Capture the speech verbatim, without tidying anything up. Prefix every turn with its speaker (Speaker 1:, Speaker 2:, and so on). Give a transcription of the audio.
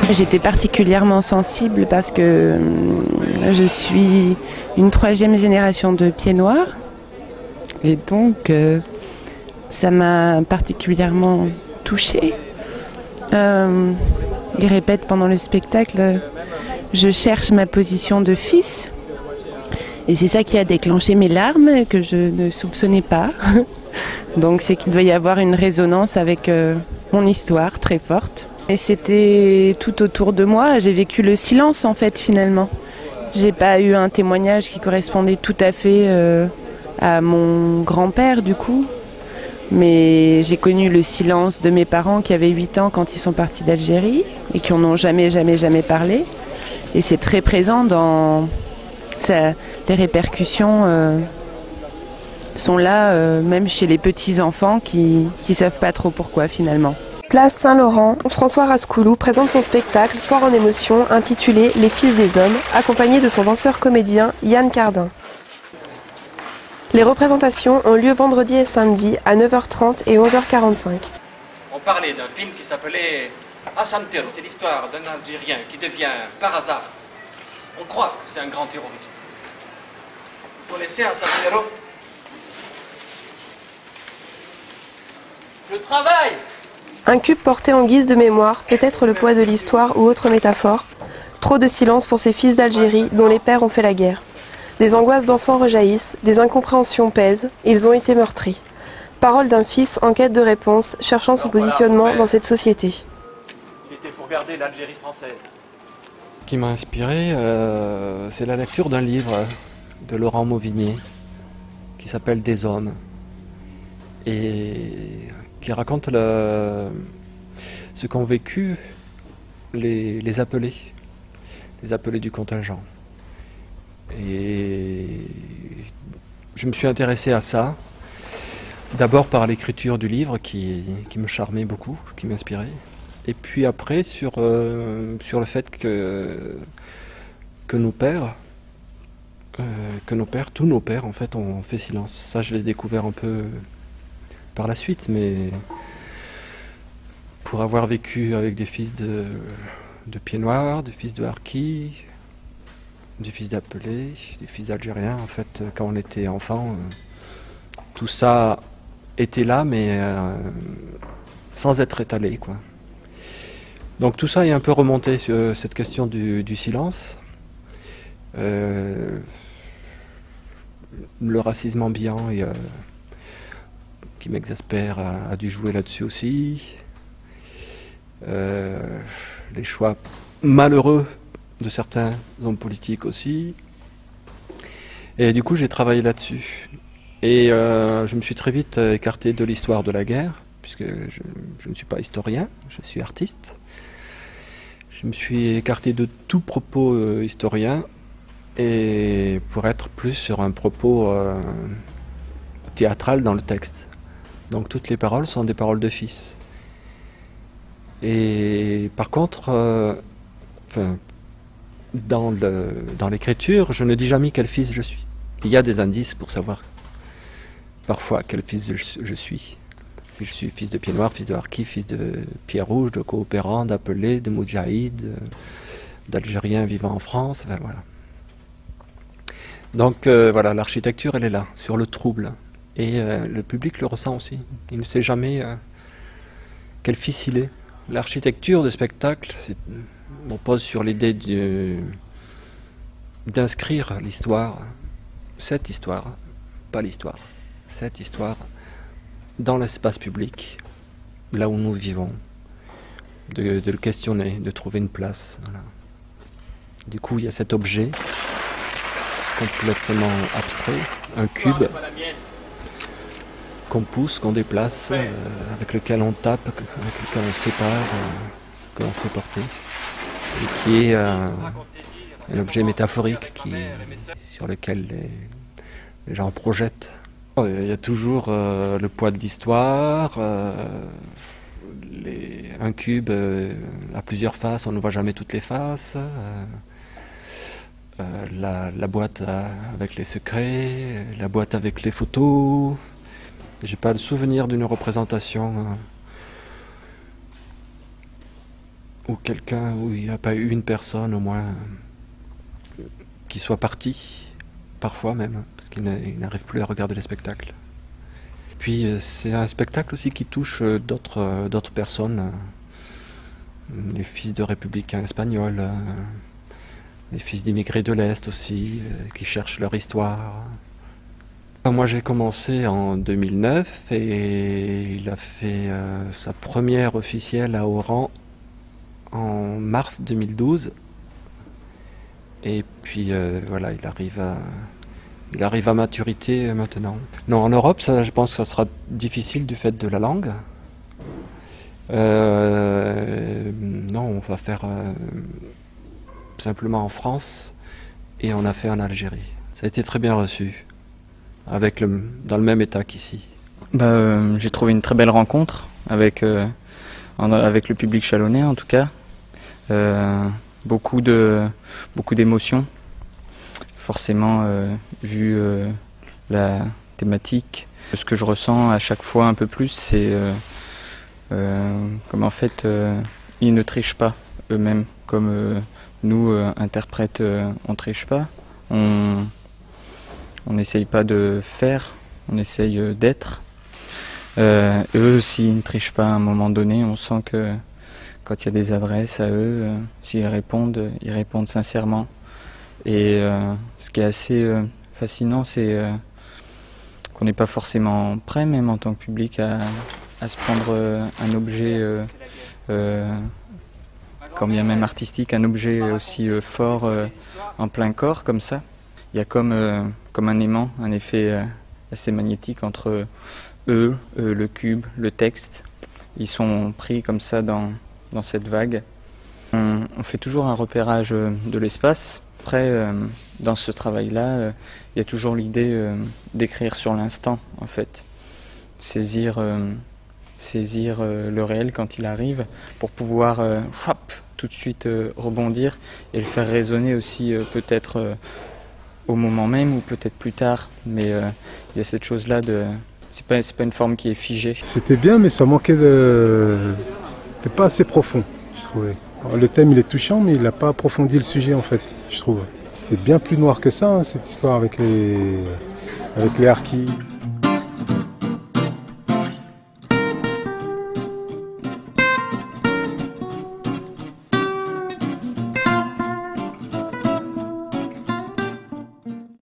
Speaker 1: J'étais particulièrement sensible parce que euh, je suis une troisième génération de pieds noirs. Et donc, euh, ça m'a particulièrement touchée. Euh, il répète pendant le spectacle, je cherche ma position de fils. Et c'est ça qui a déclenché mes larmes, que je ne soupçonnais pas. Donc c'est qu'il doit y avoir une résonance avec euh, mon histoire très forte. Et c'était tout autour de moi, j'ai vécu le silence en fait finalement. J'ai pas eu un témoignage qui correspondait tout à fait euh, à mon grand-père du coup. Mais j'ai connu le silence de mes parents qui avaient huit ans quand ils sont partis d'Algérie et qui en ont jamais, jamais, jamais parlé. Et c'est très présent dans... Ça, les répercussions euh, sont là, euh, même chez les petits-enfants qui ne savent pas trop pourquoi finalement.
Speaker 2: Place Saint-Laurent, François Rascoulou présente son spectacle fort en émotion intitulé Les Fils des Hommes, accompagné de son danseur-comédien Yann Cardin. Les représentations ont lieu vendredi et samedi à neuf heures trente et onze heures quarante-cinq.
Speaker 3: On parlait d'un film qui s'appelait Hassan Tir, c'est l'histoire d'un Algérien qui devient par hasard, on croit que c'est un grand terroriste. Vous connaissez Hassan Tir?
Speaker 4: Le travail!
Speaker 2: Un cube porté en guise de mémoire, peut-être le poids de l'histoire ou autre métaphore. Trop de silence pour ces fils d'Algérie dont les pères ont fait la guerre. Des angoisses d'enfants rejaillissent, des incompréhensions pèsent, ils ont été meurtris. Parole d'un fils en quête de réponse, cherchant son positionnement dans cette société.
Speaker 3: Il était pour garder l'Algérie française.
Speaker 5: Ce qui m'a inspiré, euh, c'est la lecture d'un livre de Laurent Mauvigné qui s'appelle Des Hommes et qui raconte le, ce qu'ont vécu les, les appelés, les appelés du contingent. Et je me suis intéressé à ça, d'abord par l'écriture du livre qui, qui me charmait beaucoup, qui m'inspirait, et puis après sur, euh, sur le fait que, que nos pères, euh, que nos pères, tous nos pères en fait ont fait silence. Ça je l'ai découvert un peu par la suite, mais pour avoir vécu avec des fils de, de pieds noirs, des fils de harkis, des fils d'appelés, des fils algériens, en fait, quand on était enfant, euh, tout ça était là, mais euh, sans être étalé, quoi. Donc tout ça est un peu remonté sur cette question du, du silence. Euh, le racisme ambiant et, euh, qui m'exaspère a, a dû jouer là-dessus aussi. Euh, les choix malheureux de certains hommes politiques aussi. Et du coup, j'ai travaillé là-dessus. Et euh, je me suis très vite écarté de l'histoire de la guerre, puisque je, je ne suis pas historien, je suis artiste. Je me suis écarté de tout propos euh, historien, et pour être plus sur un propos euh, théâtral dans le texte. Donc toutes les paroles sont des paroles de fils. Et par contre, euh, enfin, dans le, dans l'écriture, je ne dis jamais quel fils je suis. Il y a des indices pour savoir parfois quel fils je, je suis. Si je suis fils de pied noir, fils de harki, fils de pied rouge, de coopérant, d'appelé, de moudjahid, d'Algériens vivant en France, enfin, voilà. Donc euh, voilà, l'architecture elle est là, sur le trouble. Et euh, le public le ressent aussi. Il ne sait jamais euh, quel fils il est. L'architecture de spectacle, on pose sur l'idée d'inscrire l'histoire, cette histoire, pas l'histoire, cette histoire, dans l'espace public, là où nous vivons, de, de le questionner, de trouver une place. Voilà. Du coup, il y a cet objet complètement abstrait, un cube qu'on pousse, qu'on déplace, euh, avec lequel on tape, avec lequel on sépare, euh, que l'on fait porter, et qui est euh, un objet métaphorique qui, sur lequel les, les gens projettent. Il y a toujours euh, le poids de l'histoire, euh, un cube euh, a plusieurs faces, on ne voit jamais toutes les faces, euh, euh, la, la boîte à, avec les secrets, la boîte avec les photos. J'ai pas le souvenir d'une représentation euh, ou quelqu'un où il n'y a pas eu une personne au moins qui soit partie, parfois même, parce qu'il n'arrive plus à regarder les spectacles. Puis c'est un spectacle aussi qui touche d'autres d'autres personnes, les fils de républicains espagnols, les fils d'immigrés de l'Est aussi, qui cherchent leur histoire. Moi j'ai commencé en deux mille neuf et il a fait euh, sa première officielle à Oran en mars deux mille douze. Et puis euh, voilà, il arrive à, il arrive à maturité maintenant. Non, en Europe, ça, je pense que ça sera difficile du fait de la langue. Euh, non, on va faire euh, simplement en France et on a fait en Algérie. Ça a été très bien reçu, avec le, dans le même état qu'ici.
Speaker 4: Bah, euh, j'ai trouvé une très belle rencontre avec, euh, en, avec le public chalonnais en tout cas. Euh, beaucoup de beaucoup d'émotions, forcément euh, vu euh, la thématique. Ce que je ressens à chaque fois un peu plus, c'est euh, euh, comme en fait euh, ils ne trichent pas eux-mêmes, comme euh, nous euh, interprètes euh, on triche pas, on on n'essaye pas de faire, on essaye d'être. Euh, eux aussi ils ne trichent pas à un moment donné, on sent que quand il y a des adresses à eux, euh, s'ils répondent, ils répondent sincèrement. Et euh, ce qui est assez euh, fascinant, c'est euh, qu'on n'est pas forcément prêt, même en tant que public, à, à se prendre euh, un objet, euh, euh, quand bien même artistique, un objet aussi euh, fort euh, en plein corps, comme ça. Il y a comme, euh, comme un aimant, un effet euh, assez magnétique entre eux, euh, le cube, le texte. Ils sont pris comme ça dans... dans cette vague. On, on fait toujours un repérage de l'espace. Après, euh, dans ce travail-là, euh, il y a toujours l'idée euh, d'écrire sur l'instant, en fait. Saisir, euh, saisir euh, le réel quand il arrive, pour pouvoir euh, hop, tout de suite euh, rebondir et le faire résonner aussi euh, peut-être euh, au moment même ou peut-être plus tard. Mais euh, il y a cette chose-là de... C'est pas, c'est pas une forme qui est figée.
Speaker 6: C'était bien, mais ça manquait de... C'était pas assez profond, je trouvais. Alors, le thème, il est touchant, mais il n'a pas approfondi le sujet, en fait, je trouve. C'était bien plus noir que ça, hein, cette histoire avec les, avec les harkis.